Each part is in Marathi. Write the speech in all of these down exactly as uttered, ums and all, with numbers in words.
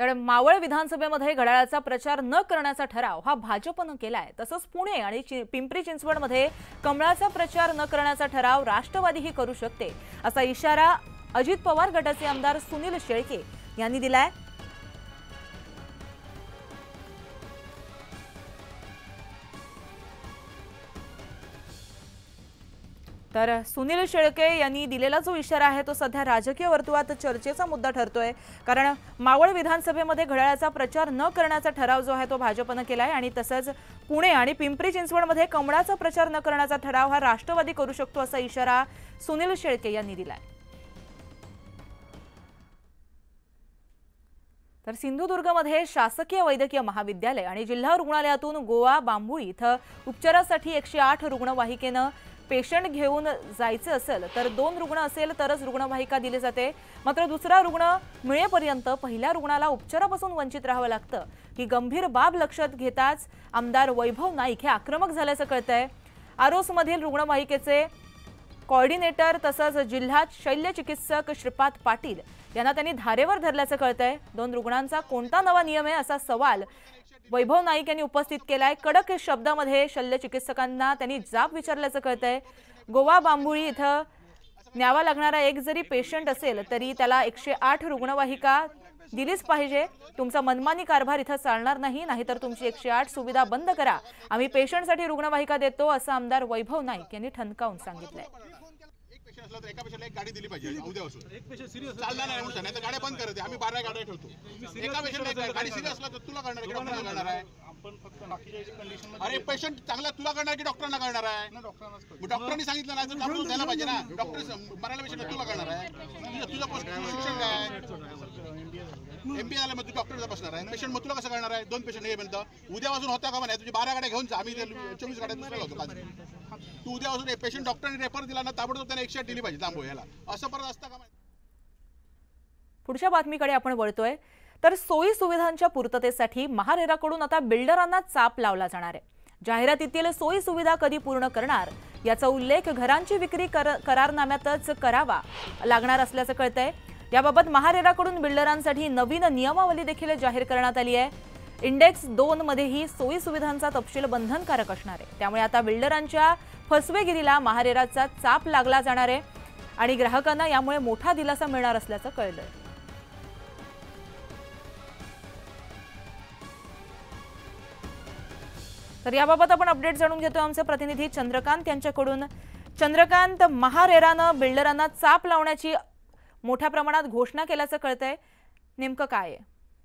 तर मावळ विधानसभेमध्ये घड्याळाचा प्रचार न करण्याचा ठराव हा भाजपनं केलाय। तसंच पुणे आणि पिंपरी चिंचवडमध्ये कमळाचा प्रचार न करण्याचा ठराव राष्ट्रवादीही करू शकते असा इशारा अजित पवार गटाचे आमदार सुनील शेळके यांनी दिलाय। तर सुनील शेळके यांनी दिलेला जो इशारा आहे तो सध्या राजकीय वर्तुळात चर्चेचा मुद्दा ठरतोय, कारण मावळ विधानसभेमध्ये घड्याळाचा प्रचार न करण्याचा ठराव जो आहे तो भाजपनं केलाय आणि तसंच पुणे आणि पिंपरी चिंचवडमध्ये कमळाचा प्रचार न करण्याचा ठराव हा राष्ट्रवादी करू शकतो असा इशारा सुनील शेळके यांनी दिलाय। तर सिंधुदुर्गमध्ये शासकीय वैद्यकीय महाविद्यालय आणि जिल्हा रुग्णालयातून गोवा बांबुळी इथं उपचारासाठी एकशे आठ रुग्णवाहिकेनं पेशंट घेऊन जायचं असेल तर दोन रुग्ण असेल तरच रुग्णवाहिका दिली जाते, मात्र दुसरा रुग्ण मिळेपर्यंत पहिल्या रुग्णाला उपचारापासून वंचित राहावं लागतं। ही गंभीर बाब लक्षात घेताच आमदार वैभव नाईक हे आक्रमक झाल्याचं कळतंय। आरोसमधील रुग्णवाहिकेचे कोऑर्डिनेटर तसंच जिल्हा शल्य चिकित्सक श्रीपाद पाटील यांना त्यांनी धारेवर धरल्याचं कळतंय। दोन रुग्णांचा कोणता नवा नियम आहे असा सवाल वैभव नाईक यांनी उपस्थित केलाय। कडक शब्दामध्ये शल्य चिकित्सकांना त्यांनी जाब विचारल्याचं कळतंय। गोवा बांबुळी इथं न्यावा लागणारा एक जरी पेशंट असेल तरी त्याला एकशे आठ रुग्णवाहिका दिलीच पाहिजे। तुमचा मनमानी कारभार इथं चालणार नाही, नाहीतर तुमची एकशे आठ सुविधा बंद करा। आम्ही पेशंटसाठी रुग्णवाहिका देतो असं आमदार वैभव नाईक यांनी ठणकावून सांगितलंय। एका पेशंटला एक गाडी दिली पाहिजे उद्यापासून। एक पेशंट सिरियस चालणार नाही म्हणून नाही तर गाड्या बंद करते, आम्ही बारा गाड्या ठेवतो। एका पेशंटला एक गाडी सिरियस असला तर तुला करणार की डॉक्टरला करणार आहे? आपण फक्त बाकीच्या कंडिशन मध्ये अरे पेशंट चांगला तुला करणार की डॉक्टरला करणार आहे? ना डॉक्टरलाच करतो। डॉक्टरनी सांगितलं नाही तर आपण द्यायला पाहिजे ना। डॉक्टर मरायला पेशंट तुला करणार आहे? तुझं शिक्षण काय? एमबीए झालं मग तू डॉक्टरचा बसणार आहे, पेशंट मग तुला कसं करणार आहे? दोन पेशंट हे म्हणतं उद्यापासून होता का म्हणे तुझी बारा गाड्या घेऊन जा, आम्ही चोवीस गाड्या दुसऱ्याला होतो पाच। तू उद्यापासून पेशंट डॉक्टरने रेफर दिला ना ताबडतोब त्याने एकशे आठ दिली पाहिजे लांबो याला, असं परत असतं का? पुढच्या बातमीकडे आपण वळतोय। तर सोयी सुविधांच्या पूर्ततेसाठी महारेराकडून आता बिल्डरांना चाप लावला जाणार आहे। जाहिरातीतील सोयी सुविधा कधी पूर्ण करणार याचा उल्लेख घरांची विक्री कर, करारनाम्यातच करावा लागणार असल्याचं कळतंय। याबाबत महारेराकडून बिल्डरांसाठी नवीन नियमावली देखील जाहीर करण्यात आली आहे। इंडेक्स दोन मध्येही सोयी सुविधांचा तपशील बंधनकारक असणार आहे, त्यामुळे आता बिल्डरांच्या फसवेगिरीला महारेराचा चाप लागला जाणार आहे आणि ग्राहकांना यामुळे मोठा दिलासा मिळणार असल्याचं कळलंय। तर याबाबत आपण अपडेट जाणून घेतो आमचे प्रतिनिधी चंद्रकांत यांच्याकडून। चंद्रकांत, महारेरानं बिल्डरांना चाप लावण्याची मोठ्या प्रमाणात घोषणा केल्याचं कळतंय, नेमकं काय आहे?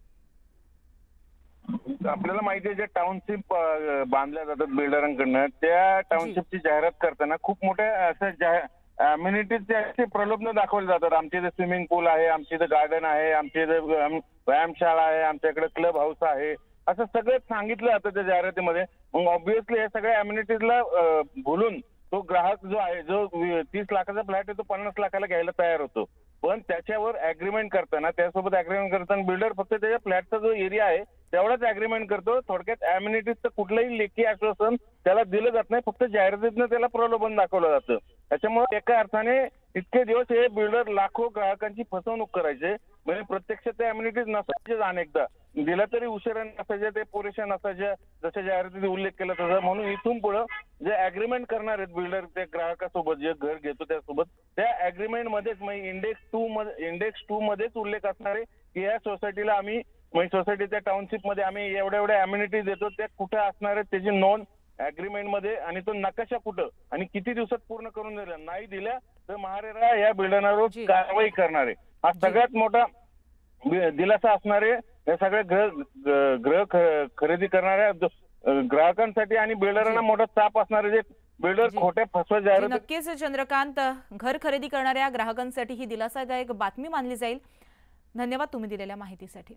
आपल्याला माहिती आहे जे टाउनशिप बांधल्या जातात बिल्डरांकडनं त्या टाउनशिपची जाहिरात करताना खूप मोठ्या असं अम्युनिटीजचे असे प्रलोभन दाखवले जातात। आमच्या इथे स्विमिंग पूल आहे, आमच्या इथे गार्डन आहे, आमच्या इथे व्यायामशाळा आहे, आमच्याकडे क्लब हाऊस आहे, असं सगळं सांगितलं जातं त्या जाहिरातीमध्ये। मग ऑब्व्हियसली हे सगळ्या अम्युनिटीजला भुलून तो ग्राहक जो आहे जो तीस लाखाचा फ्लॅट आहे तो पन्नास लाखाला घ्यायला तयार होतो, पण त्याच्यावर अग्रीमेंट करताना त्यासोबत अग्रीमेंट करताना बिल्डर फक्त त्याच्या फ्लॅटचा जो एरिया आहे तेवढाच अग्रीमेंट करतो। थोडक्यात अम्युनिटीजचं कुठलंही लेखी आश्वासन त्याला दिलं जात नाही, फक्त जाहिरातीतनं त्याला प्रलोभन दाखवलं जातं। त्याच्यामुळे एका अर्थाने इतके दिवस हे बिल्डर लाखो ग्राहकांची फसवणूक करायचे, म्हणजे प्रत्यक्ष ते अम्युनिटीज नसायचे, अनेकदा दिला तरी उशिरा नसायचे, ते पुरेशा नसायचे जसं जाहिरातीत उल्लेख केला तसा। म्हणून इथून पुढे जे अग्रीमेंट करणार आहेत बिल्डर त्या ग्राहकासोबत जे घर घेतो त्यासोबत त्या अग्रीमेंट मध्येच म्हणजे इंडेक्स टू मध्ये इंडेक्स टू मध्येच उल्लेख असणार आहे की या सोसायटीला आम्ही म्हणजे सोसायटीच्या टाउनशिप मध्ये आम्ही एवढ्या एवढ्या अम्युनिटीज देतो, त्या कुठे असणार आहेत त्याची नोंद अग्रीमेंट मध्ये आणि तो नकाशा कुठं आणि किती दिवसात पूर्ण करून दिला, नाही दिल्या तर महारेरा या बिल्डरांवर कारवाई करणार आहे। हा सगळ्यात मोठा दिलासा असणार आहे या सगळ्या ग्रह ग्रह खरेदी करणाऱ्या ग्राहकांसाठी आणि बिल्डरांना मोठा चाप असणार आहे जे बिल्डर खोट्या फसवा जाहिरात। नक्कीच चंद्रकांत, घर खरेदी करणाऱ्या ग्राहकांसाठी ही दिलासादायक बातमी मानली जाईल। धन्यवाद तुम्ही दिलेल्या माहितीसाठी।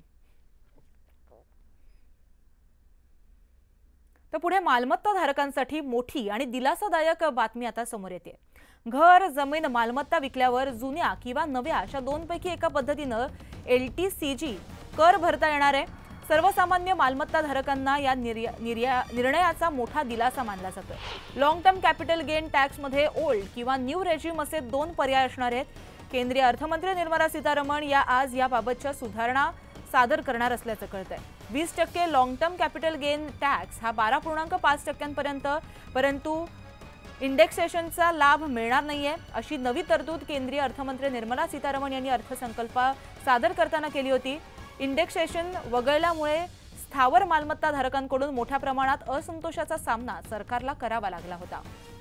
तर पुढे मालमत्ता धारकांसाठी मोठी आणि दिलासादायक बातमी आता समोर येते। घर, जमीन, मालमत्ता विकल्यावर जुन्या किंवा नव्या अशा दोनपैकी एका पद्धतीनं एलटीसीजी कर भरता येणार आहे। सर्वसामान्य मालमत्ता धारकांना या निर्णयाचा मोठा दिलासा मानला जातोय। Long term capital gain tax मध्ये ओल्ड किंवा न्यू रेजिम असे दोन पर्याय असणार आहेत। केंद्रीय अर्थमंत्री निर्मला सीतारमण या आज याबाबतच्या सुधारणा सादर करणार असल्याचं कळतंय। वीस टक्के long term capital gain tax हा बारा पूर्णांक पाच टक्क्यांपर्यंत, परंतु इंडेक्सेशनचा लाभ मिळणार नाहीये अशी नवी तरतूद केंद्रीय अर्थमंत्री निर्मला सीतारामन यांनी अर्थसंकल्प सादर करताना केली होती। इंडेक्सेशन वगळल्यामुळे स्थावर मालमत्ता धारकांकडून मोठ्या प्रमाणात असंतोषाचा सामना सरकारला करावा लागला होता।